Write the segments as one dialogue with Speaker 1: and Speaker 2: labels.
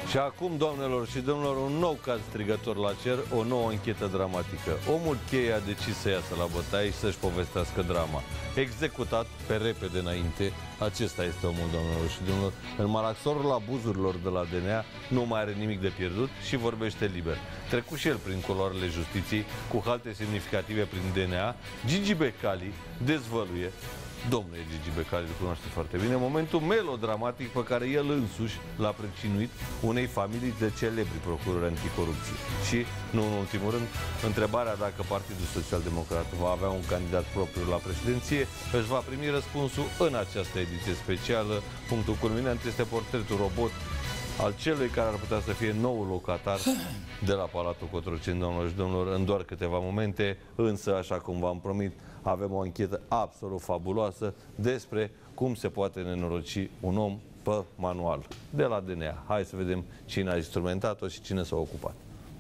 Speaker 1: Și acum, doamnelor și domnilor, un nou caz strigător la cer, o nouă anchetă dramatică. Omul cheie a decis să iasă la bătaie și să-și povestească drama. Executat pe repede înainte, acesta este omul, doamnelor și domnilor. În malaxorul abuzurilor de la DNA nu mai are nimic de pierdut și vorbește liber. Trecut și el prin culoarele justiției, cu halte semnificative prin DNA, Gigi Becali dezvăluie, domnule Gigi Becali îl cunoaște foarte bine, momentul melodramatic pe care el însuși l-a pricinuit unei familii de celebri procurori anticorupție. Și, nu în ultimul rând, întrebarea dacă Partidul Social-Democrat va avea un candidat propriu la președinție își va primi răspunsul în această ediție specială. Punctul culminant este portretul robot al celui care ar putea să fie noul locatar de la Palatul Cotroceni, doamnelor și domnilor, în doar câteva momente, însă, așa cum v-am promit, avem o anchetă absolut fabuloasă despre cum se poate nenoroci un om pe manual, de la DNA. Hai să vedem cine a instrumentat-o și cine s-a ocupat.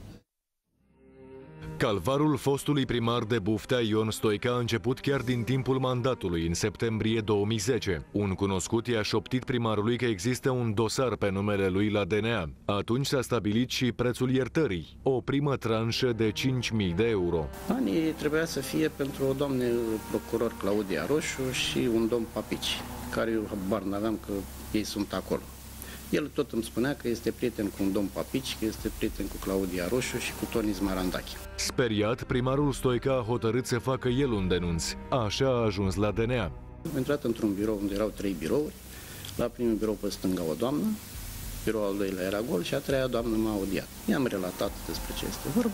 Speaker 2: Calvarul fostului primar de Buftea, Ion Stoica, a început chiar din timpul mandatului, în septembrie 2010. Un cunoscut i-a șoptit primarului că există un dosar pe numele lui la DNA. Atunci s-a stabilit și prețul iertării, o primă tranșă de 5.000 de euro.
Speaker 3: Banii trebuia să fie pentru o doamnă procuror, Claudia Roșu, și un domn Papici, care eu habar n-aveam că ei sunt acolo. El tot îmi spunea că este prieten cu un domn Papici, că este prieten cu Claudia Roșu și cu Toni Zmarandache.
Speaker 2: Speriat, primarul Stoica a hotărât să facă el un denunț. Așa a ajuns la DNA.
Speaker 3: Am intrat într-un birou unde erau 3 birouri. La primul birou pe stânga o doamnă, biroul al doilea era gol și a treia doamnă m-a audiat. I-am relatat despre ce este vorba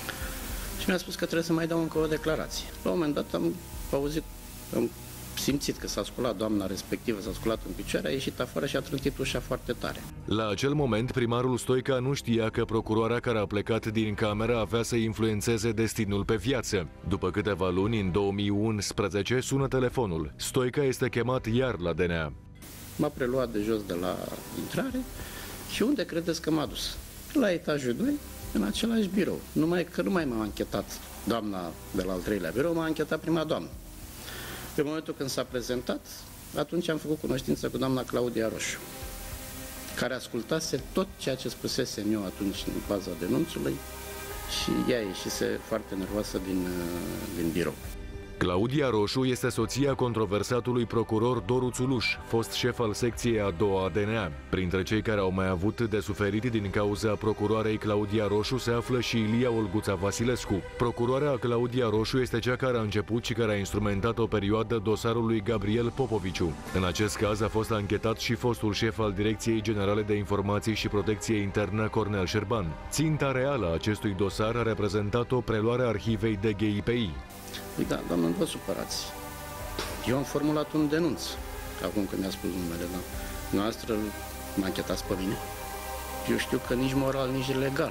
Speaker 3: și mi-a spus că trebuie să mai dau încă o declarație. La un moment dat am auzit, am simțit că s-a sculat doamna respectivă, s-a sculat în picioare, a ieșit afară și a trântit ușa foarte tare.
Speaker 2: La acel moment, primarul Stoica nu știa că procuroarea care a plecat din cameră avea să influențeze destinul pe viață. După câteva luni, în 2011, sună telefonul. Stoica este chemat iar la DNA.
Speaker 3: M-a preluat de jos de la intrare și unde credeți că m-a dus? La etajul 2, în același birou. Numai că nu mai m-a anchetat doamna de la al treilea birou, m-a anchetat prima doamnă. Pe momentul când s-a prezentat, atunci am făcut cunoștință cu doamna Claudia Roșu, care ascultase tot ceea ce spusesem eu atunci în baza denunțului și ea ieșise foarte nervoasă din birou.
Speaker 2: Claudia Roșu este soția controversatului procuror Doru Țuluș, fost șef al secției a doua a DNA. Printre cei care au mai avut de suferit din cauza procuroarei Claudia Roșu se află și Ilia Olguța Vasilescu. Procuroarea Claudia Roșu este cea care a început și care a instrumentat o perioadă dosarul lui Gabriel Popoviciu. În acest caz a fost anchetat și fostul șef al Direcției Generale de Informații și Protecție Internă, Cornel Șerban. Ținta reală a acestui dosar a reprezentat-o preluarea arhivei de GIPI.
Speaker 3: Da, doamnă, nu vă supărați. Eu am formulat un denunț acum când mi-a spus numele, da. Noastră mă anchetați pe mine. Eu știu că nici moral, nici legal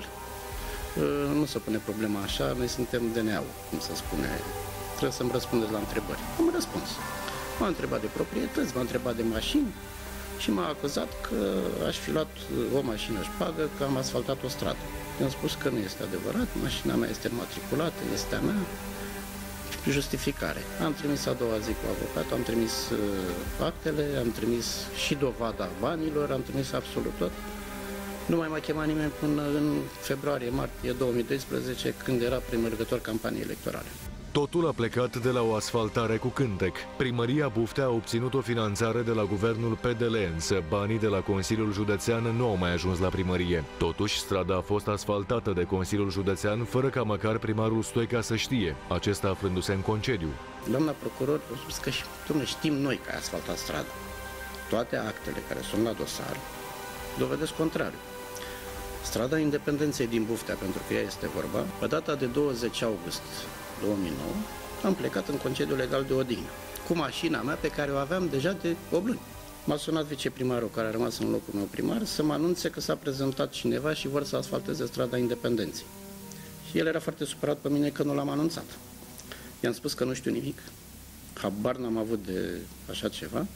Speaker 3: nu se pune problema așa, noi suntem DNA-ul, cum se spune. Trebuie să-mi răspundeți la întrebări. Am răspuns. M-a întrebat de proprietăți, m-a întrebat de mașini și m-a acuzat că aș fi luat o mașină șpagă, că am asfaltat o stradă. I-am spus că nu este adevărat, mașina mea este matriculată, este a mea. Justificare. Am trimis a doua zi cu avocatul, am trimis actele, am trimis și dovada banilor, am trimis absolut tot. Nu mai m-a chemat nimeni până în februarie-martie 2012, când era premergător campaniei electorale.
Speaker 2: Totul a plecat de la o asfaltare cu cântec. Primăria Buftea a obținut o finanțare de la guvernul PDL, însă banii de la Consiliul Județean nu au mai ajuns la primărie. Totuși, strada a fost asfaltată de Consiliul Județean, fără ca măcar primarul Stoica să știe, acesta aflându-se în concediu.
Speaker 3: Doamna procuror a spus că știm noi că ai asfaltat strada. Toate actele care sunt la dosar dovedesc contrariu. Strada Independenței din Buftea, pentru că ea este vorba, pe data de 20 august 2009, am plecat în concediu legal de odihnă, cu mașina mea pe care o aveam deja de 8 luni. M-a sunat viceprimarul care a rămas în locul meu primar să mă anunțe că s-a prezentat cineva și vor să asfalteze strada Independenței. Și el era foarte supărat pe mine că nu l-am anunțat. I-am spus că nu știu nimic, habar n-am avut de așa ceva.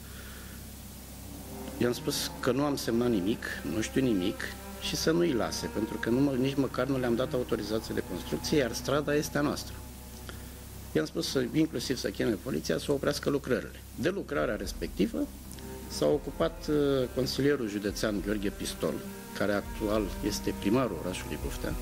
Speaker 3: I-am spus că nu am semnat nimic, nu știu nimic și să nu-i lase, pentru că nici măcar nu le-am dat autorizație de construcție, iar strada este a noastră. I-am spus inclusiv să cheme poliția să oprească lucrările. De lucrarea respectivă s-a ocupat consilierul județean Gheorghe Pistol, care actual este primarul orașului Buftea.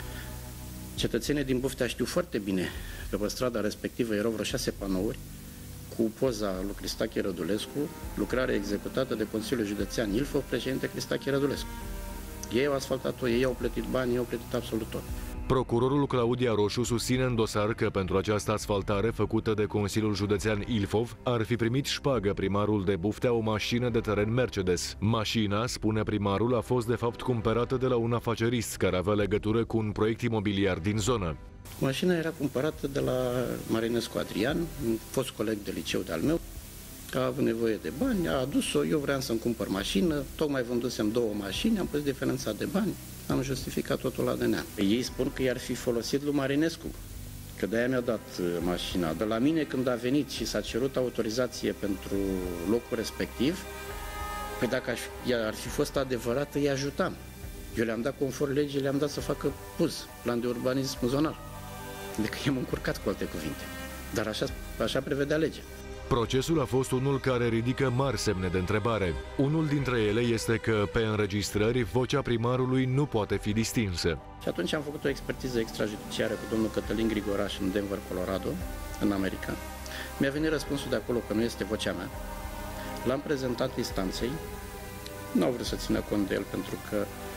Speaker 3: Cetățenii din Buftea știu foarte bine că pe strada respectivă erau vreo 6 panouri cu poza lui Cristache Rădulescu, lucrare executată de Consiliul Județean Ilfov, președinte Cristache Rădulescu. Ei au asfaltat-o, ei au plătit bani, ei au plătit absolut tot.
Speaker 2: Procurorul Claudia Roșu susține în dosar că pentru această asfaltare făcută de Consiliul Județean Ilfov ar fi primit șpagă primarul de Buftea o mașină de teren Mercedes. Mașina, spune primarul, a fost de fapt cumpărată de la un afacerist care avea legătură cu un proiect imobiliar din zonă.
Speaker 3: Mașina era cumpărată de la Marinescu Adrian, un fost coleg de liceu de-al meu. A avut nevoie de bani, a adus-o, eu vreau să-mi cumpăr mașină, tocmai vândusem 2 mașini, am pus diferența de bani, am justificat totul la DNA. Ei spun că i-ar fi folosit lui Marinescu, că de-aia mi-a dat mașina. De la mine, când a venit și s-a cerut autorizație pentru locul respectiv, păi dacă ar fi fost adevărată, îi ajutam. Eu le-am dat conform legii, le-am dat să facă PUZ, plan de urbanism zonal. Adică i-am încurcat, cu alte cuvinte. Dar așa prevedea legea.
Speaker 2: Procesul a fost unul care ridică mari semne de întrebare. Unul dintre ele este că, pe înregistrări, vocea primarului nu poate fi distinsă.
Speaker 3: Și atunci am făcut o expertiză extrajudiciară cu domnul Cătălin Grigoraș în Denver, Colorado, în America. Mi-a venit răspunsul de acolo că nu este vocea mea. L-am prezentat instanței. Nu au vrut să țină cont de el pentru că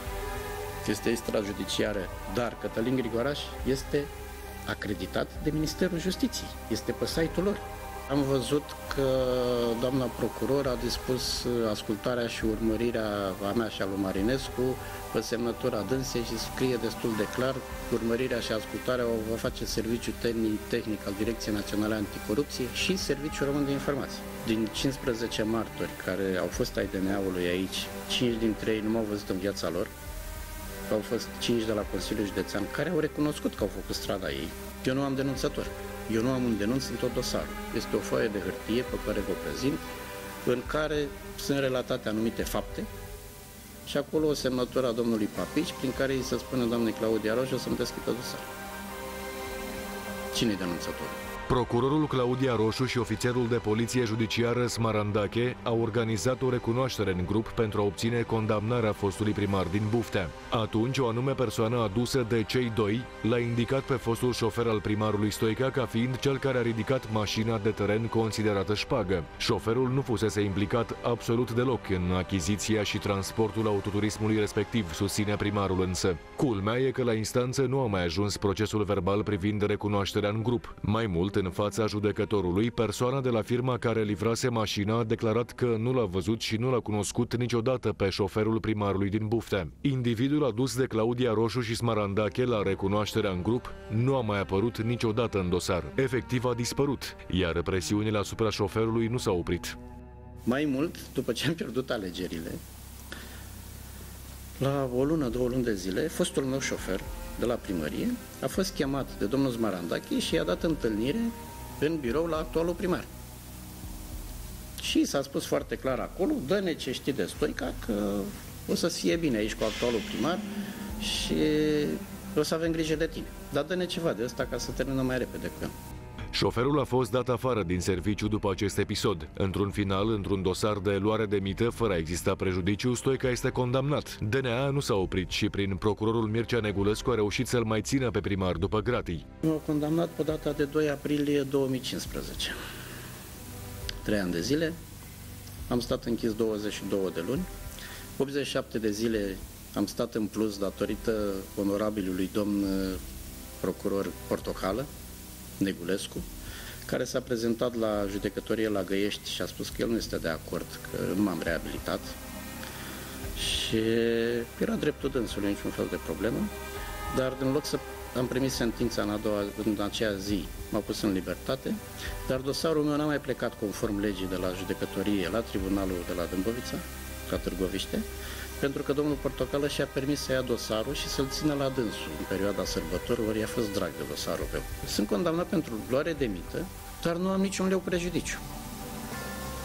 Speaker 3: este extrajudiciară, dar Cătălin Grigoraș este acreditat de Ministerul Justiției. Este pe site-ul lor. Am văzut că doamna procuror a dispus ascultarea și urmărirea a mea și a lui Marinescu pe semnătura dânsei și scrie destul de clar: urmărirea și ascultarea o va face Serviciul Tehnic al Direcției Naționale Anticorupție și Serviciul Român de Informații. Din 15 martori care au fost ai DNA-ului aici, 5 dintre ei nu m-au văzut în viața lor. Au fost 5 de la Consiliul Județean care au recunoscut că au făcut strada ei. Eu nu am denunțător. Eu nu am un denunț în tot dosarul. Este o foaie de hârtie pe care vă prezint, în care sunt relatate anumite fapte și acolo o semnătură a domnului Papici, prin care îi se spune doamnei Claudia Roșu să-mi deschidă dosarul. Cine-i denunțătorul?
Speaker 2: Procurorul Claudia Roșu și ofițerul de poliție judiciară Smarandache au organizat o recunoaștere în grup pentru a obține condamnarea fostului primar din Buftea. Atunci, o anume persoană adusă de cei doi l-a indicat pe fostul șofer al primarului Stoica ca fiind cel care a ridicat mașina de teren considerată șpagă. Șoferul nu fusese implicat absolut deloc în achiziția și transportul autoturismului respectiv, susține primarul însă. Culmea e că la instanță nu a mai ajuns procesul verbal privind recunoașterea în grup. Mai mult, în fața judecătorului, persoana de la firma care livrase mașina a declarat că nu l-a văzut și nu l-a cunoscut niciodată pe șoferul primarului din Buftea. Individul adus de Claudia Roșu și Smarandache la recunoașterea în grup nu a mai apărut niciodată în dosar. Efectiv a dispărut, iar presiunile asupra șoferului nu s-au oprit.
Speaker 3: Mai mult, după ce am pierdut alegerile, la o lună, 2 luni de zile, fostul meu șofer de la primărie a fost chemat de domnul Smarandache și i-a dat întâlnire în birou la actualul primar. Și s-a spus foarte clar acolo: dă-ne ce știi de Stoica, că o să fie bine aici cu actualul primar și o să avem grijă de tine. Dar dă-ne ceva de ăsta ca să terminăm mai repede cu el.
Speaker 2: Șoferul a fost dat afară din serviciu după acest episod. Într-un final, într-un dosar de luare de mită, fără a exista prejudiciu, Stoica este condamnat. DNA nu s-a oprit și prin procurorul Mircea Negulescu a reușit să-l mai țină pe primar după gratii.
Speaker 3: M-au condamnat pe data de 2 aprilie 2015. 3 ani de zile, am stat închis 22 de luni, 87 de zile am stat în plus datorită onorabilului domn procuror Portocală, Negulescu, care s-a prezentat la judecătorie la Găiești și a spus că el nu este de acord, că nu m-am reabilitat și era dreptul dânsului, niciun fel de problemă, dar în loc să am primit sentința în aceea zi, m-a pus în libertate, dar dosarul meu n-a mai plecat conform legii de la judecătorie la tribunalul de la Dâmbovița, la Târgoviște, pentru că domnul Portocală și-a permis să ia dosarul și să-l țină la dânsul în perioada sărbătorilor, ori i-a fost drag de dosarul meu. Sunt condamnat pentru luare de mită, dar nu am niciun leu prejudiciu.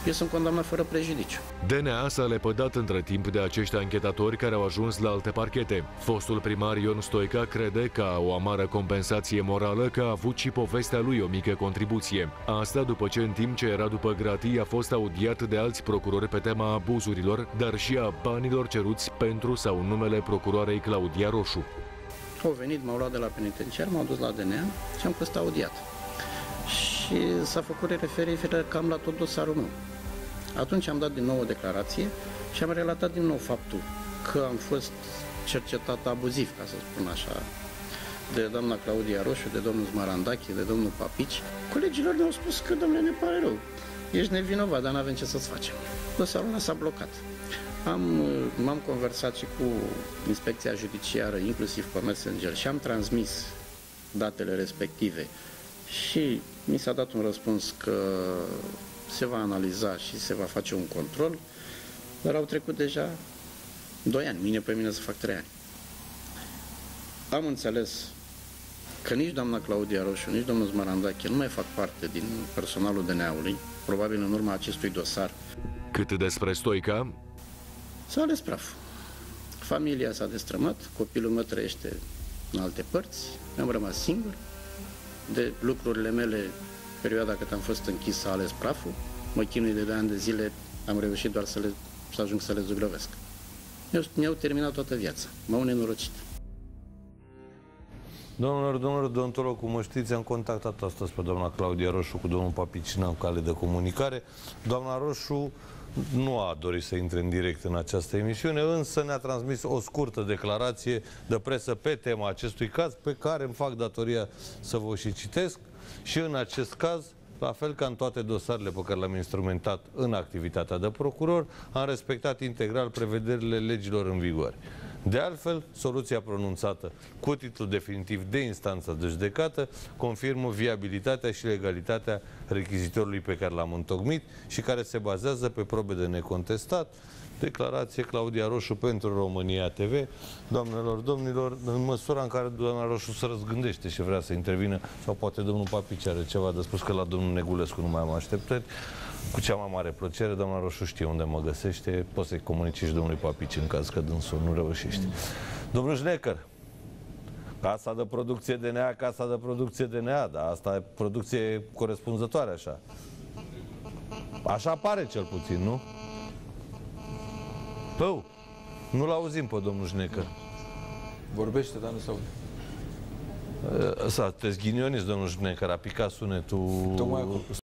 Speaker 3: eu sunt condamnat fără prejudiciu.
Speaker 2: DNA s-a lepădat între timp de acești anchetatori care au ajuns la alte parchete. Fostul primar Ion Stoica crede, ca o amară compensație morală, că a avut și povestea lui o mică contribuție. Asta după ce, în timp ce era după gratii, a fost audiat de alți procurori pe tema abuzurilor, dar și a banilor ceruți pentru sau în numele procuroarei Claudia Roșu.
Speaker 3: Au venit, m-au luat de la penitenciar, m-au dus la DNA și am fost audiat. Și s-a făcut referire cam la tot dosarul meu. Atunci am dat din nou o declarație și am relatat din nou faptul că am fost cercetat abuziv, ca să spun așa, de doamna Claudia Roșu, de domnul Zmarandache, de domnul Papici. Colegilor mi-au spus că, domnule, ne pare rău, ești nevinovat, dar n-avem ce să-ți facem. Dosarul ăla s-a blocat. M-am conversat și cu inspecția judiciară, inclusiv pe Messenger, și am transmis datele respective și mi s-a dat un răspuns că se va analiza și se va face un control, dar au trecut deja 2 ani, mine pe mine să fac 3 ani. Am înțeles că nici doamna Claudia Roșu, nici domnul Zmarandache nu mai fac parte din personalul DNA-ului, probabil în urma acestui dosar.
Speaker 2: Cât despre Stoica,
Speaker 3: s-a ales praful. Familia s-a destrămat, copilul meu trăiește în alte părți, am rămas singur. De lucrurile mele, perioada cât am fost închis, s-a ales praful. Mă chinui de 2 ani de zile, am reușit doar să ajung să le zugrăvesc. Mi-au terminat toată viața. M-au nenorocit.
Speaker 1: Domnilor, deontolog, cum știți, am contactat astăzi pe doamna Claudia Roșu cu domnul Papicina în cale de comunicare. Doamna Roșu nu a dorit să intre în direct în această emisiune, însă ne-a transmis o scurtă declarație de presă pe tema acestui caz, pe care îmi fac datoria să vă și citesc. Și în acest caz, la fel ca în toate dosarele pe care le-am instrumentat în activitatea de procuror, am respectat integral prevederile legilor în vigoare. De altfel, soluția pronunțată cu titlu definitiv de instanță de judecată confirmă viabilitatea și legalitatea rechizitorului pe care l-am întocmit și care se bazează pe probe de necontestat. Declarație Claudia Roșu pentru România TV. Doamnelor, domnilor, în măsura în care doamna Roșu se răzgândește și vrea să intervină, sau poate domnul Papici are ceva de spus, că la domnul Negulescu nu mai am așteptări, cu cea mai mare plăcere, doamna Roșu știe unde mă găsește, poți să-i comunici și domnului Papici în caz că dânsul nu reușește. Domnul Șnecker, casa de producție DNA, casa de producție DNA, dar asta e producție corespunzătoare așa. Așa pare cel puțin, nu? Pău, nu-l auzim pe domnul Șnecker.
Speaker 4: Vorbește, dar nu se aude.
Speaker 1: Să te zghinioniți, domnul Șnecker, a picat sunetul.
Speaker 4: Tocmai acum.